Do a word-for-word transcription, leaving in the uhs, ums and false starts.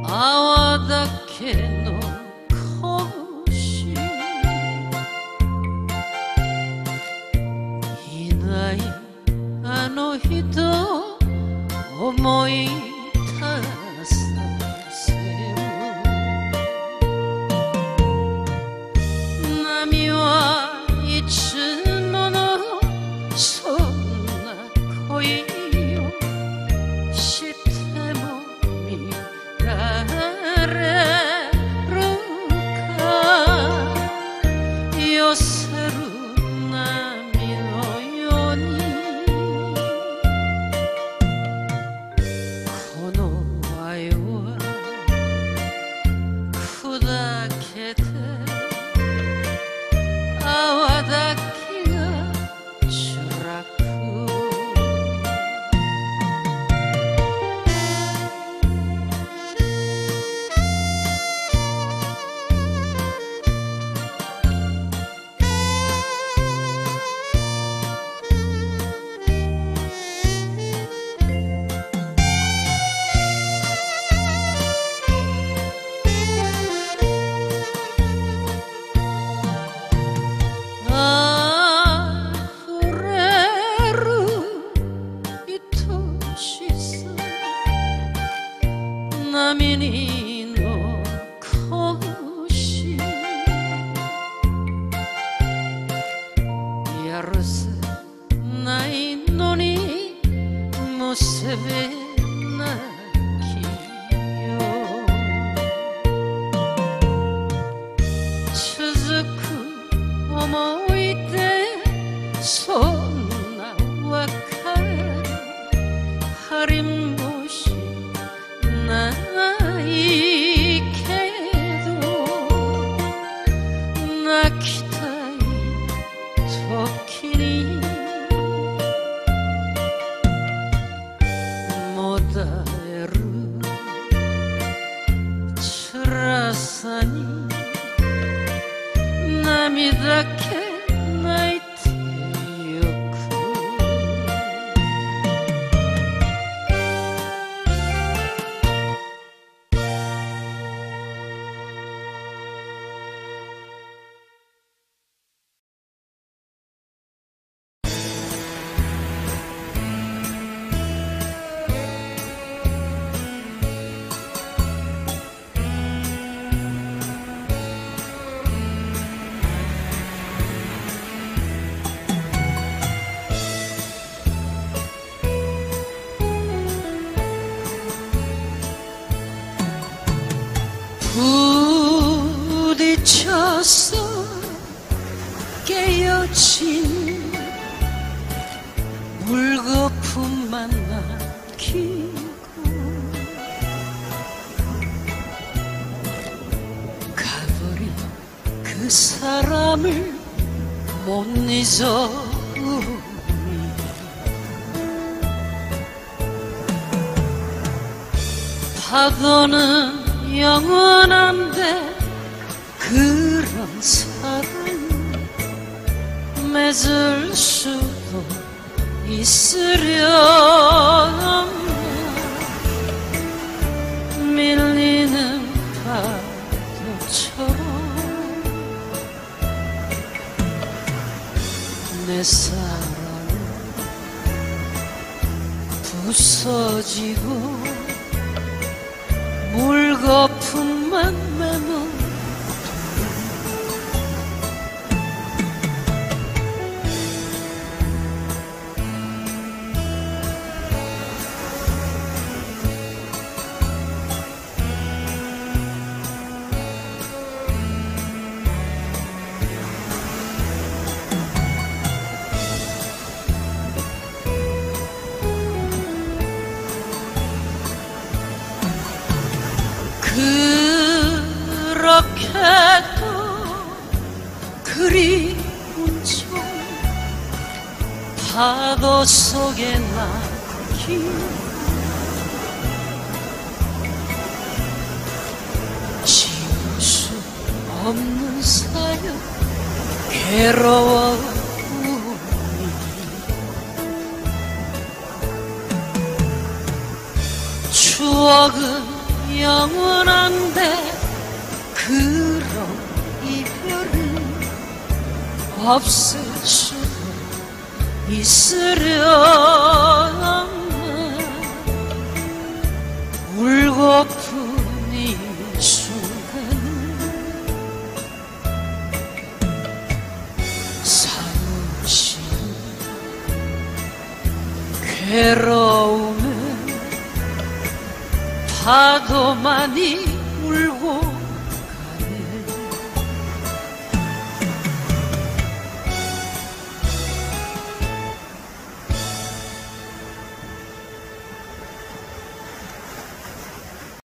泡だけの腰いないあの人思い出させる波はいつものそんな恋をしても見られるか寄せる波のようにこの愛は砕けて泡だけがちらく波に残しやるせないのに結べなきよ続く思い出そんな別れ張りもしないけど泣きたい時にもだえる辛さに涙け泣いてゆく부딪혀서 깨어진 물거품만 남기고 가버린 그 사람을 못 잊어 파도는 영원한데 그런 사랑 맺을 수도 있으려나 밀리는 파도처럼 내 사랑은 부서지고 물거품만 남아 그렇게도 그리운 정 파도 속에 남기 지울 수 없는 사연 괴로워 추억은 영원한데 그런 이별은 없을 수도 있으려나. 울고픈 이 순간은 사무실 괴로움에 파도만이 울고